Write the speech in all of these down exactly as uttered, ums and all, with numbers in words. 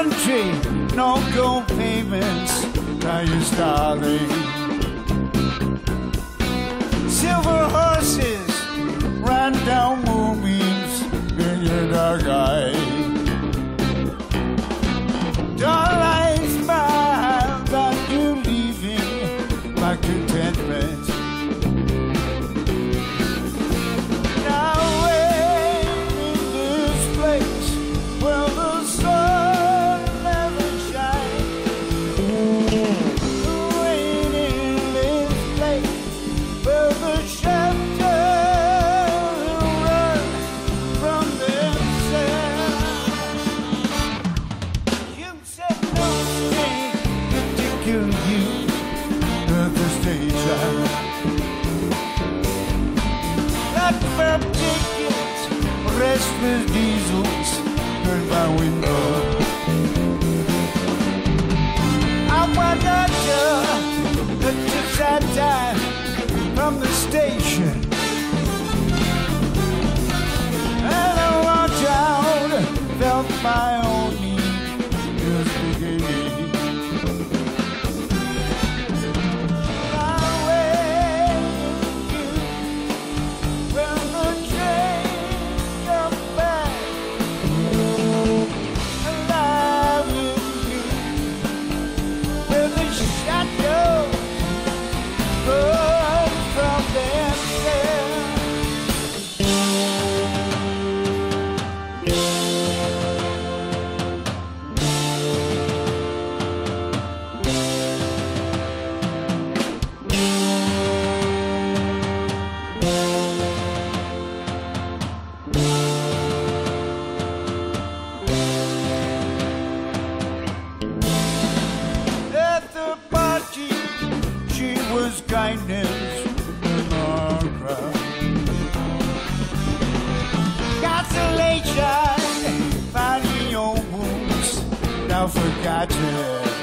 country, no gold payments, Chinese darling. Silver horses ran down moonbeams in your dark eye. Dark eyes smile that you leaving my contentment. Now wait in this place where the sun never shines. Wait in this place where the shadows run from themselves. You said no thing to kill you at the station. Like fat tickets, restless diesels turn my window. I wondered you that you sat down from the station, and I walked out, felt my own need just beginning. I waited when the train comes back, alive with you, where the shadows run from themselves. At the party, she was kindness in our crowd. Consolation, finding your wounds now forgotten.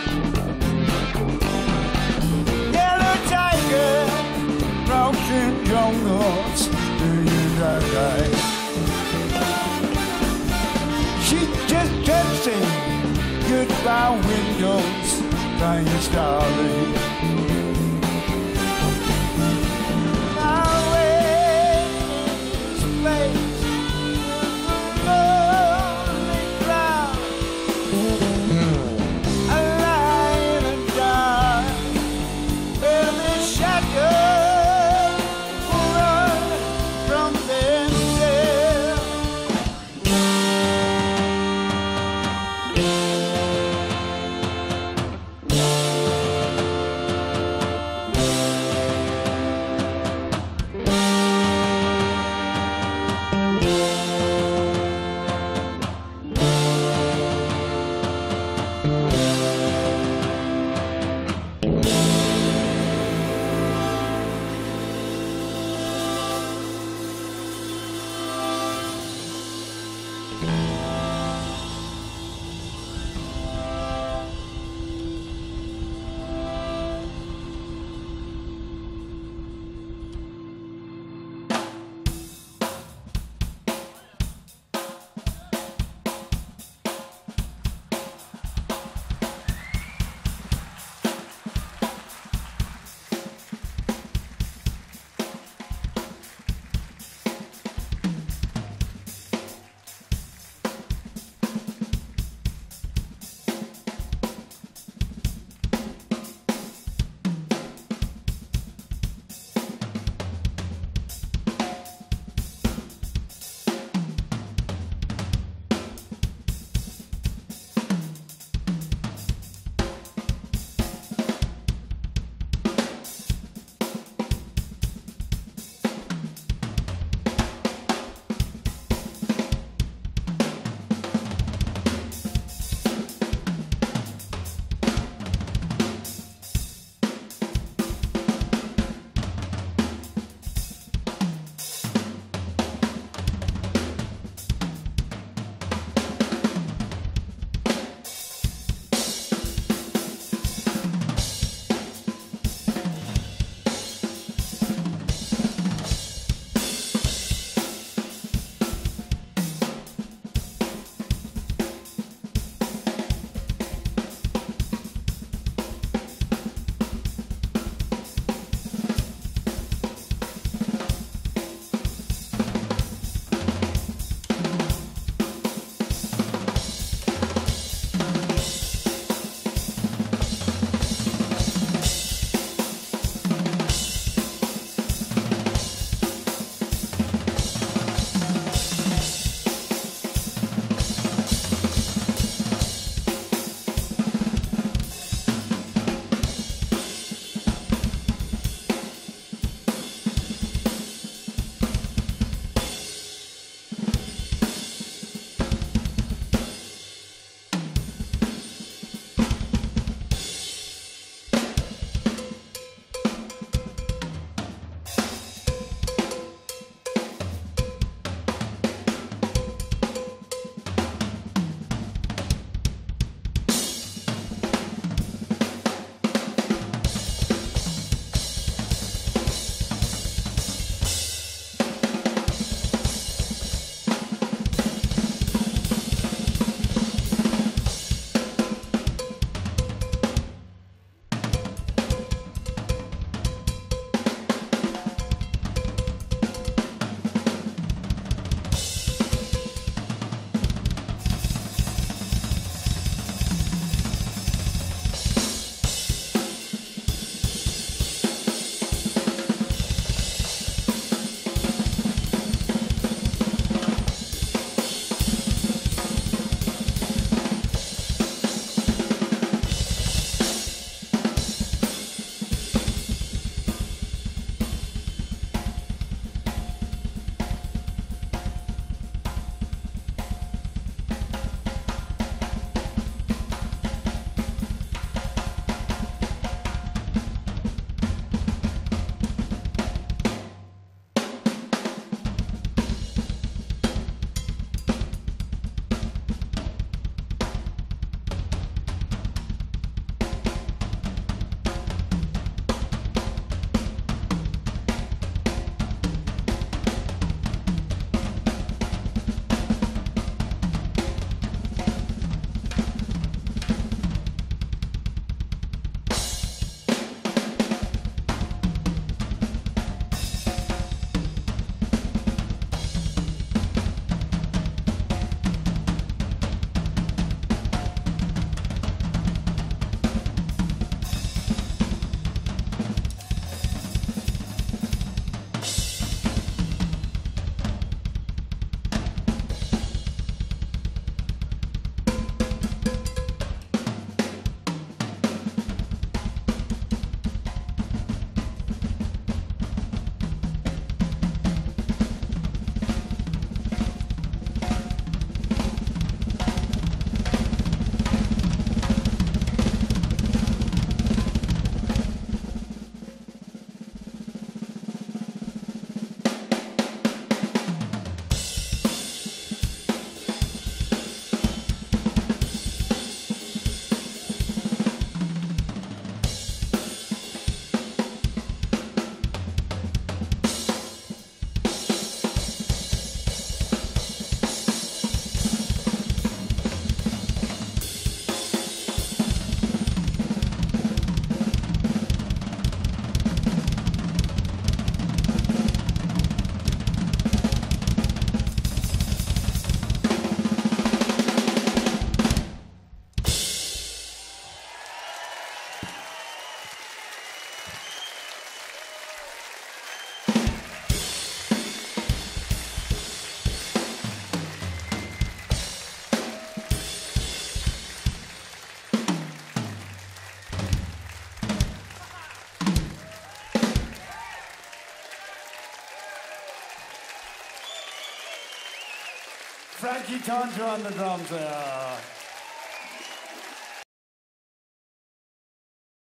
Yellow tiger, crouching jungles in your dark eyes. She just kept saying goodbye windows, dying starling. Now wait in this place with a lonely crowd, alive and dark, where the shadows run from themselves. Frankie Tonto on the drums there.